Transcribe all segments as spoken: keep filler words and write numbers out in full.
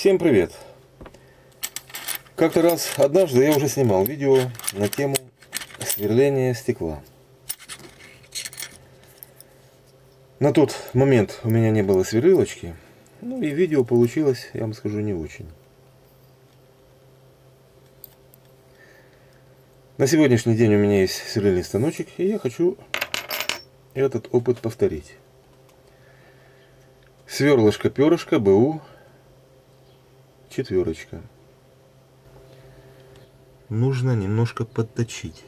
Всем привет! Как-то раз, однажды я уже снимал видео на тему сверления стекла. На тот момент у меня не было сверлилочки, ну и видео получилось, я вам скажу, не очень. На сегодняшний день у меня есть сверлильный станочек, и я хочу этот опыт повторить. Сверлышко-перышко БУ четверочка. Нужно немножко подточить.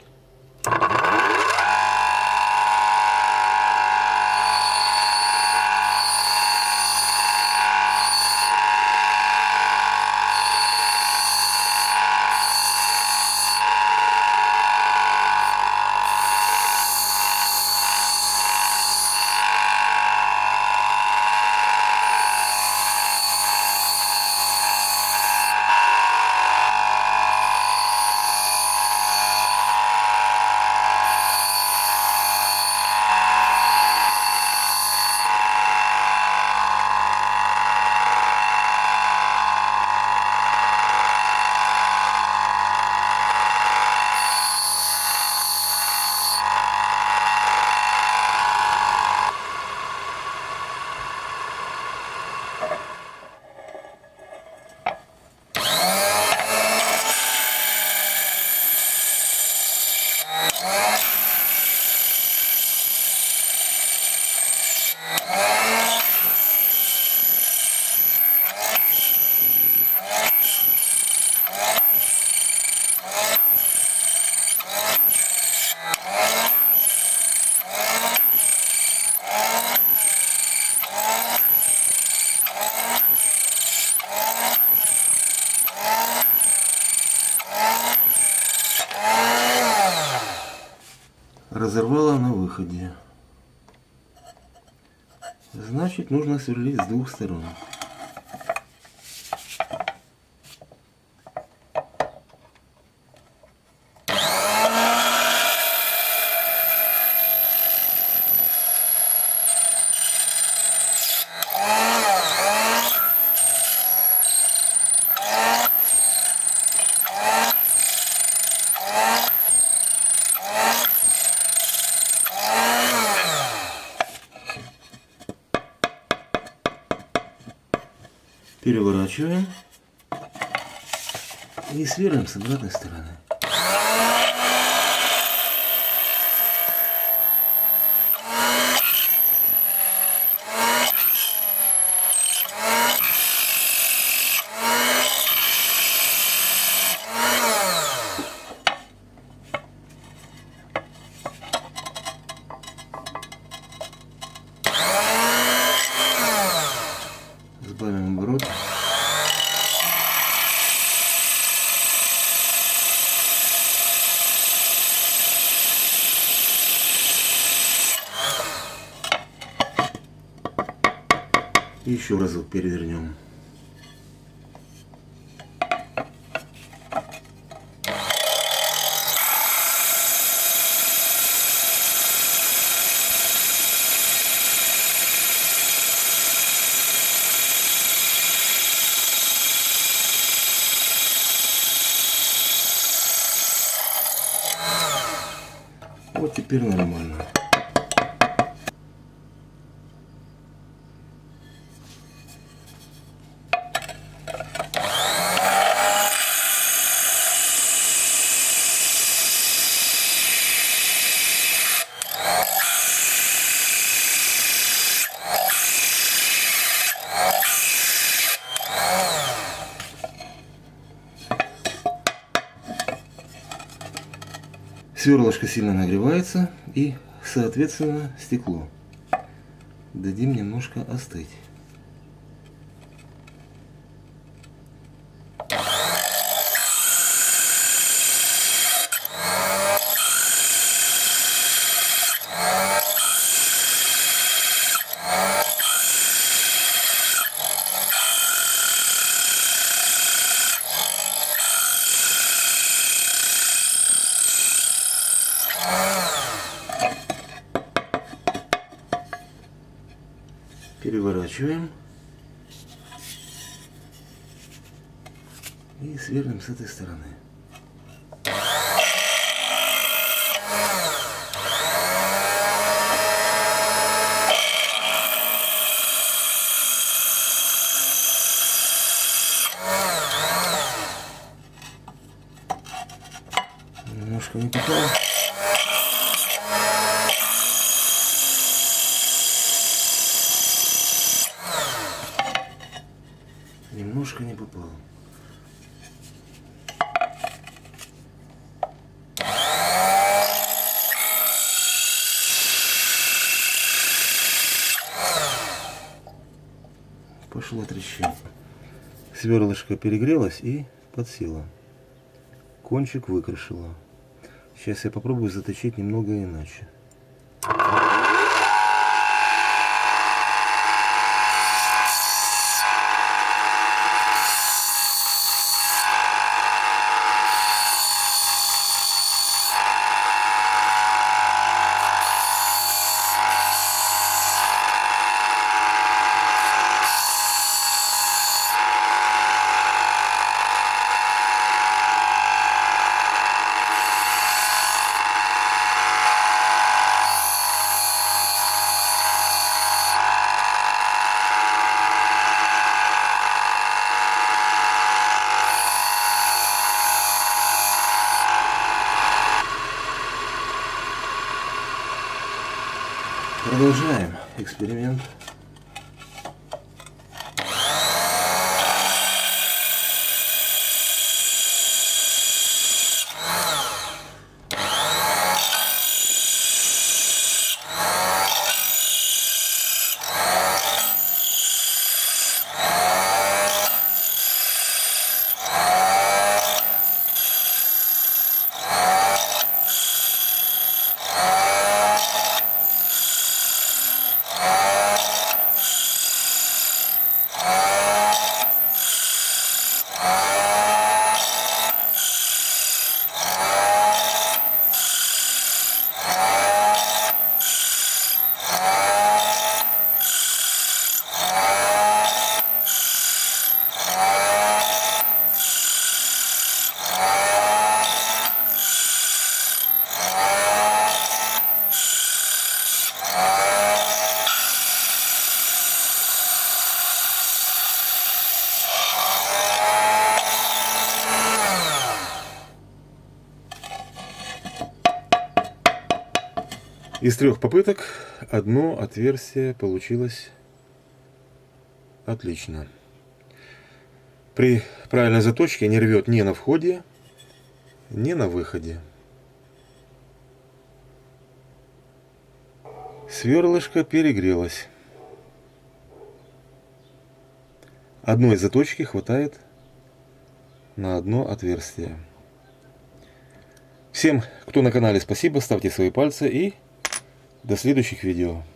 Разорвала на выходе. Значит, нужно сверлить с двух сторон. Переворачиваем и сверлим с обратной стороны. Сбавим оборот. И еще разок перевернем. Вот теперь нормально. Сверлышко сильно нагревается, и, соответственно, стекло. Дадим немножко остыть. Переворачиваем. И сверлим с этой стороны. Немножко не попало. Немножко не попало. Пошло трещать. Сверлышко перегрелось и подсело. Кончик выкрашило. Сейчас я попробую заточить немного иначе. Продолжаем эксперимент. Из трех попыток одно отверстие получилось отлично. При правильной заточке не рвет ни на входе, ни на выходе. Сверлышко перегрелось. Одной заточки хватает на одно отверстие. Всем, кто на канале, спасибо, ставьте свои пальцы и до следующих видео.